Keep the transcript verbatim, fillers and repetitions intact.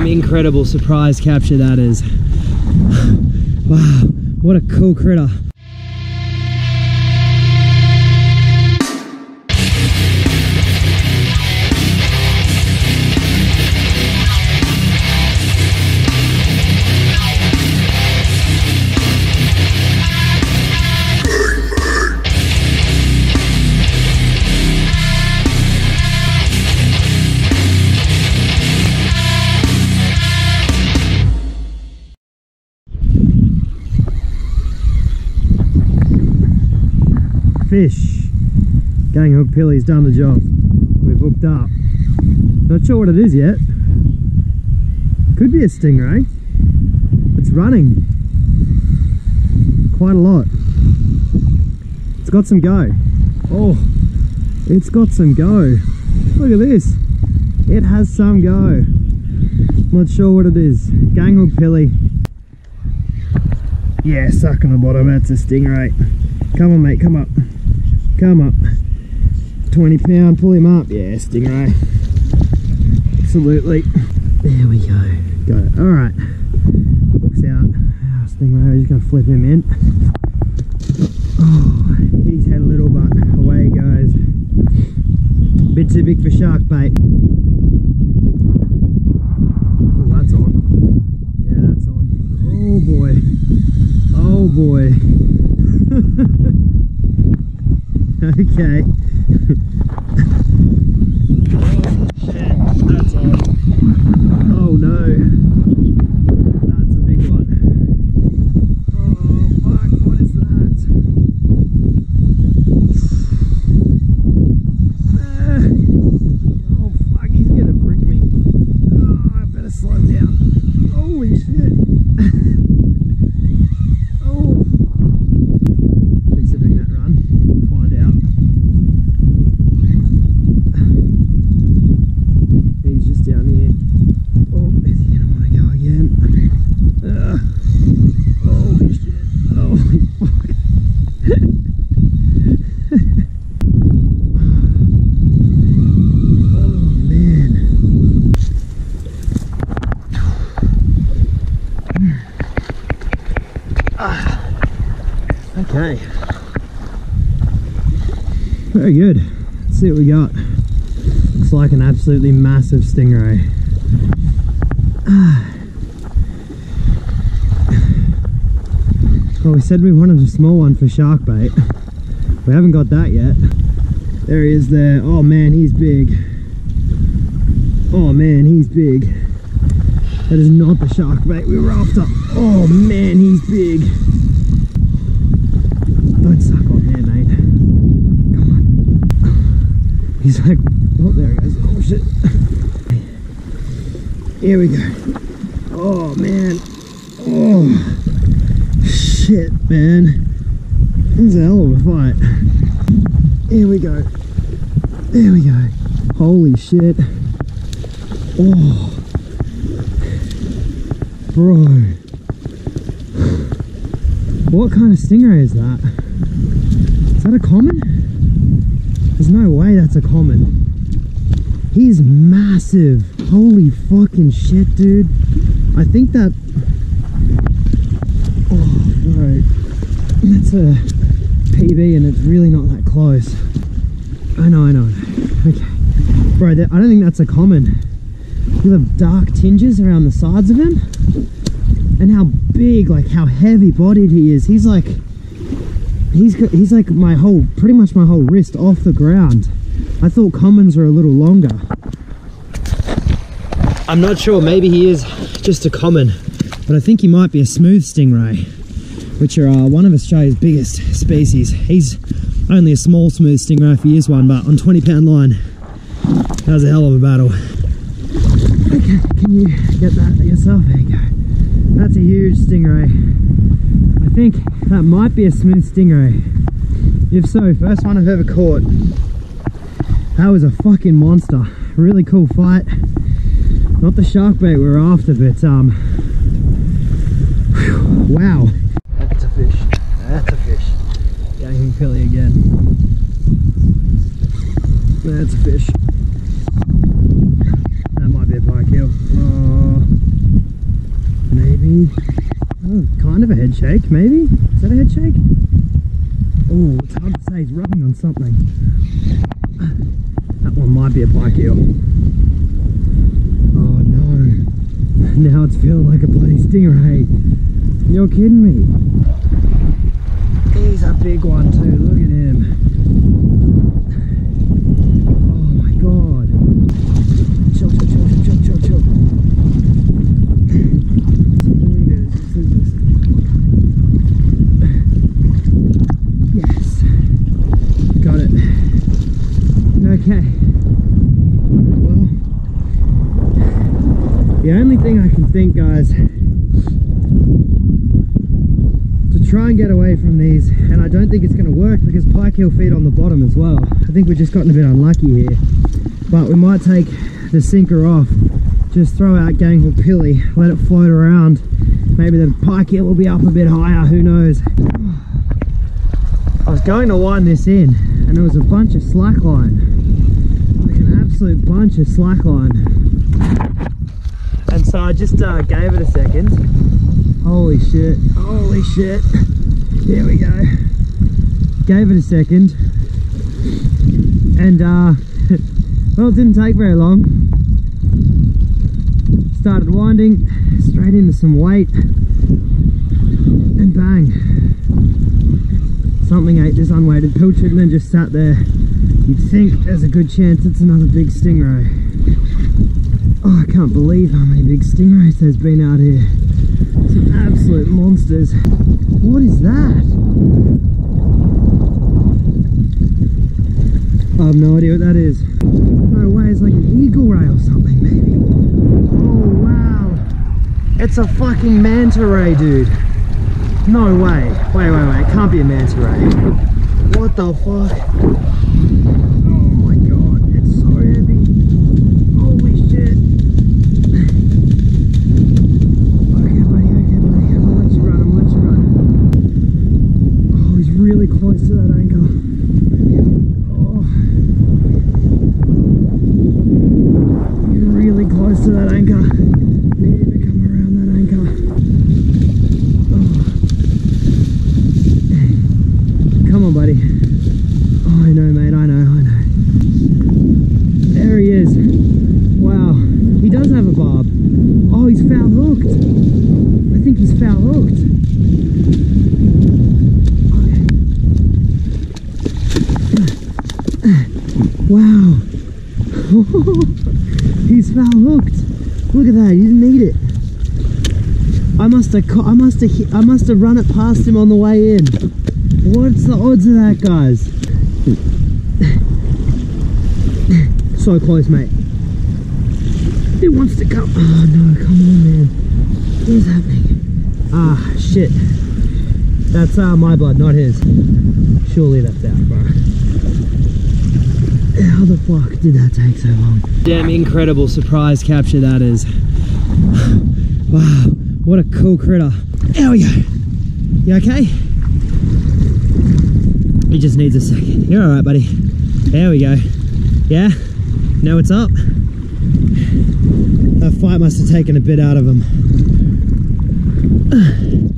incredible surprise capture that is. Wow, what a cool critter. Fish. Gang hook pilly's done the job. We've hooked up. Not sure what it is yet. Could be a stingray. It's running. Quite a lot. It's got some go. Oh, it's got some go. Look at this. It has some go. Not sure what it is. Gang hook pilly. Yeah, suck on the bottom. That's a stingray. Come on, mate. Come up. Come up. twenty pound, pull him up. Yeah, stingray. Absolutely. There we go. Got it. Alright. Hooks out. Oh, stingray, we're just going to flip him in. Oh, hit his head a little, but away he goes. Bit too big for shark bait. Oh, that's on. Yeah, that's on. Oh boy. Oh boy. Okay. Oh shit, that's on. Oh no. That's a big one. Oh fuck, what is that? Ah. Oh fuck, he's gonna brick me. Oh, I better slow down. Holy shit. Oh. Considering that run. Find out. He's just down here. Oh, is he gonna want to go again? Uh, holy shit. Holy fuck. Oh man. Ah. Okay. Very good. Let's see what we got. Looks like an absolutely massive stingray. Well, we said we wanted a small one for shark bait. We haven't got that yet. There he is there. Oh man, he's big. Oh man, he's big. That is not the shark bait we were after. Oh man, he's big. Don't suck on there, mate. Come on. He's like, oh, there he goes. Oh shit. Here we go. Oh man. Oh shit, man. This is a hell of a fight. Here we go. There we go. Holy shit. Oh. Bro. What kind of stingray is that? Is that a common? There's no way that's a common. He's massive. Holy fucking shit, dude. I think that... Oh, bro. That's a P B and it's really not that close. I know, I know. Okay. Bro, that, I don't think that's a common. Look at the dark tinges around the sides of him. And how big, like how heavy bodied he is. He's like... He's he's like my whole, pretty much my whole wrist off the ground. I thought commons were a little longer. I'm not sure, maybe he is just a common, but I think he might be a smooth stingray, which are uh, one of Australia's biggest species. He's only a small smooth stingray if he is one, but on twenty pound line, that was a hell of a battle. Okay, can you get that yourself? There you go. That's a huge stingray. I think that might be a smooth stingray. If so, first one I've ever caught. That was a fucking monster. Really cool fight. Not the shark bait we were after, but um, whew, wow. That's a fish. That's a fish. Gang pilly again. That's a fish. That might be a pike heel. Oh. He, oh, kind of a head shake, maybe? Is that a head shake? Oh, it's hard to say. He's rubbing on something. That one might be a pike eel. Oh no. Now it's feeling like a bloody stingray. You're kidding me. He's a big one too. Look at him. Oh my god. Chill, chill, chill, chill, chill, chill, chill. Yes. Got it. Okay. Well, the only thing I can think, guys, to try and get away from these, and I don't think it's going to work because pike eel feed on the bottom as well. I think we've just gotten a bit unlucky here, but we might take the sinker off, just throw out ganghook pilly, let it float around. Maybe the pike eel will be up a bit higher, who knows. I was going to wind this in and there was a bunch of slackline, like an absolute bunch of slackline, and so I just uh, gave it a second. Holy shit, holy shit. Here we go. Gave it a second. And, uh, well, it didn't take very long. Started winding, straight into some weight. And bang. Something ate this unweighted pilchard and then just sat there. You'd think there's a good chance it's another big stingray. Oh, I can't believe how many big stingrays there's been out here. Some absolute monsters. What is that? I have no idea what that is. No way, it's like an eagle ray or something maybe. Oh wow. It's a fucking manta ray, dude. No way. Wait, wait, wait. It can't be a manta ray. What the fuck? Oh my god. It's so heavy. Holy shit. Okay, buddy. Okay, buddy. I'm gonna let you run. I'm gonna let you run. Oh, he's really close to that anchor. Oh. He's really close to that anchor. Need him to come around that anchor. Come on, buddy. Oh, I know, mate. I know, I know. There he is. Wow. He does have a barb. Oh, he's foul hooked. I think he's foul hooked. Okay. Wow. He's foul hooked. Look at that. He didn't need it. I must have. I must have. I must have run it past him on the way in. What's the odds of that, guys? So close, mate. It wants to come. Oh no, come on, man. What is happening? Ah, shit. That's uh, my blood, not his. Surely that's out, bro. How the fuck did that take so long? Damn incredible surprise capture that is. Wow, what a cool critter. There we go. You okay? He just needs a second. You're alright, buddy. There we go. Yeah? Now it's up. That fight must have taken a bit out of him.